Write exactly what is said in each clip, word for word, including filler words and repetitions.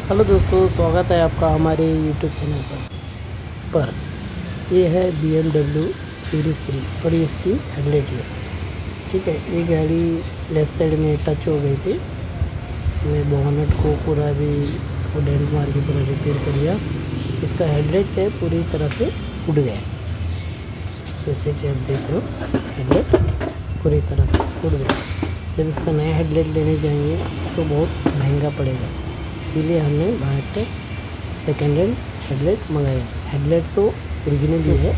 Hello दोस्तों, स्वागत है आपका हमारे यूट्यूब चैनल पर पर ये है B M W series three और ये इसकी हेडलाइट है। ठीक है, ये गाड़ी लेफ़्ट साइड में टच हो गई थी। मैं बोनट को पूरा भी इसको डेंट मार के पूरा रिपेयर कर लिया। इसका हेडलाइट क्या है, पूरी तरह से उड़ गया है। जैसे कि आप देख लो, हेडलाइट पूरी तरह से उड़ गया। जब इसका नया हेडलाइट लेने जाएंगे तो बहुत महंगा पड़ेगा, इसीलिए हमने बाहर से सेकेंड हैंड हेडलाइट मंगाया। हेडलाइट तो ओरिजिनल ही है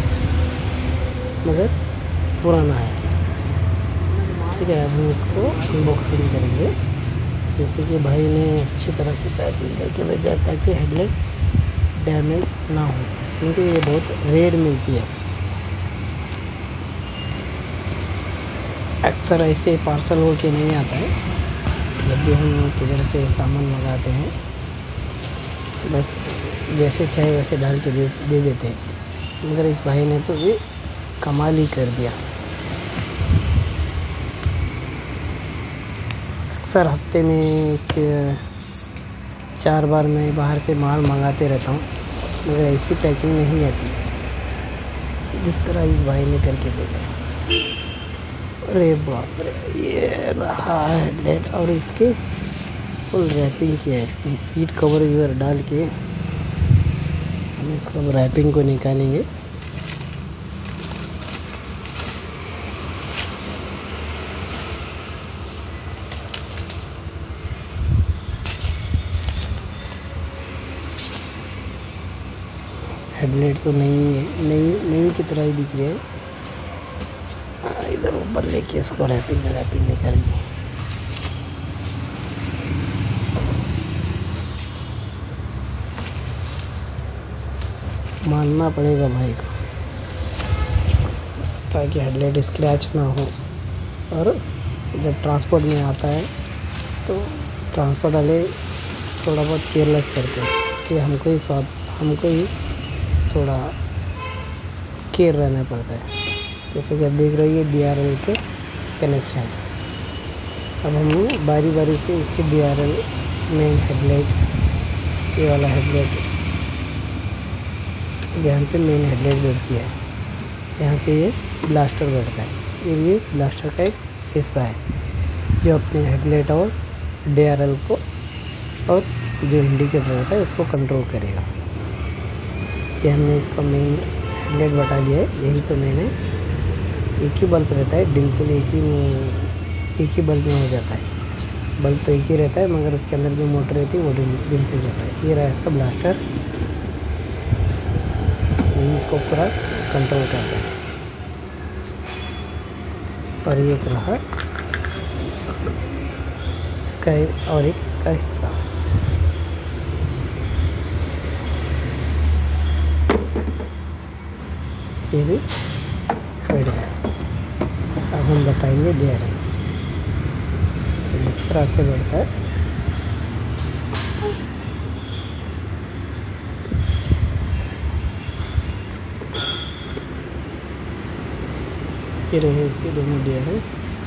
मगर पुराना है। ठीक है, अब हम इसको अनबॉक्सिंग करेंगे। जैसे कि भाई ने अच्छी तरह से पैकिंग करके भेजा है ताकि हेडलाइट डैमेज ना हो, क्योंकि ये बहुत रेयर मिलती है। अक्सर ऐसे पार्सल हो के नहीं आता है। जब भी हम किधर से सामान मंगाते हैं बस जैसे चाहे वैसे डाल के दे दे देते हैं, मगर इस भाई ने तो ये कमाल ही कर दिया। अक्सर हफ्ते में एक चार बार मैं बाहर से माल मंगाते रहता हूँ, मगर ऐसी पैकिंग नहीं आती जिस तरह इस भाई ने करके भेजा। अरे बाप रे, ये रहा हेडलाइट और इसके फुल रैपिंग किया है इसने। सीट कवर वगैरह डाल के हम इसका रैपिंग को निकालेंगे। हेडलाइट तो नहीं है, नई नई की तरह ही दिख रही है। इधर ऊपर लेके इसको रैपिंग रैपिंग निकालेंगे। मानना पड़ेगा भाई को ताकि हेडलाइट स्क्रैच ना हो। और जब ट्रांसपोर्ट में आता है तो ट्रांसपोर्ट वाले थोड़ा बहुत केयरलेस करते हैं, इसलिए हमको ही सब हमको ही थोड़ा केयर रहना पड़ता है। जैसे कि आप देख रहे हो, ये डी आर एल के कनेक्शन। अब हम बारी बारी से इसके D R L main headlight, ये वाला हेडलाइट जहाँ पे मेन हेडलाइट बैठती है, यहाँ पे ये ब्लास्टर बैठता है। ये भी ब्लास्टर का एक हिस्सा है जो अपने हेडलाइट और डी आर एल को और जो इंडिकेटर रहता है उसको कंट्रोल करेगा। ये हमने इसका मेन हेडलाइट बता दिया है। यही तो मैंने एक ही बल्ब रहता है, डिम्पल एक ही एक ही बल्ब में हो जाता है। बल्ब तो एक ही रहता है मगर उसके अंदर जो मोटर रहती है वो डिम्पल रहता है। ये रहा इसका ब्लास्टर, यही इसको पूरा कंट्रोल करता है। और ये रहा इसका और एक इसका हिस्सा। ये भी बैठ गया। अब हम बताएंगे डी आर एल इस तरह से बढ़ता है। ये रहे इसके दोनों डी आर एल।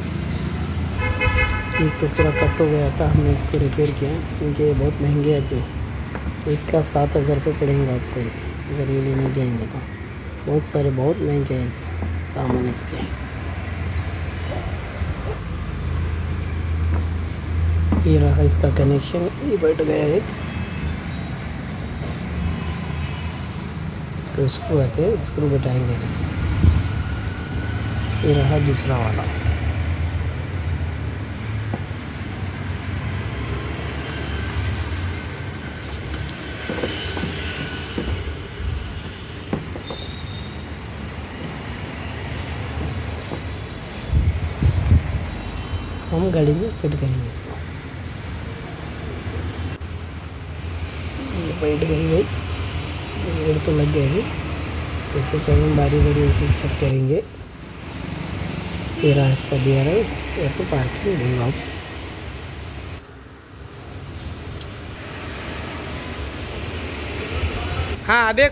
एक तो पूरा कट हो गया था, हमने इसको रिपेयर किया क्योंकि ये बहुत महंगे आते हैं। एक का सात हज़ार रुपये पड़ेंगे आपको अगर ये लेने जाएंगे तो। बहुत सारे बहुत महंगे हैं सामान इसके। ये रहा इसका कनेक्शन, ये बैठ गया एक। इसको स्क्रू आते हैं, स्क्रू बैठाएंगे। ये रहा दूसरा वाला। हम गाड़ी में फिट करेंगे इसको। ये बैठ गई भाई, रेड तो लग गया है। जैसे कि हम बारी बारी एक चेक करेंगे। ये रहा इसका डी आर एल, या तो पार्किंग दूंगा। हाँ अबे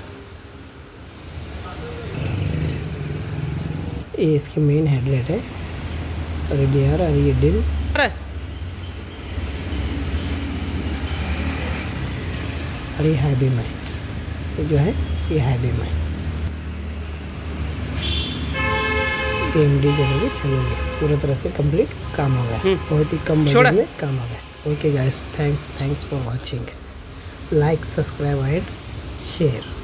ये इसकी मेन हेडलाइट है और डी आर और ये डिम। और ये हाई बीम है, ये जो है ये हाई बीम है। ए एम डी के लिए चलेंगे, पूरी तरह से कंप्लीट काम हो गया, बहुत ही कम बजट में काम हो गया। Okay guys, thanks thanks for watching, like subscribe and share.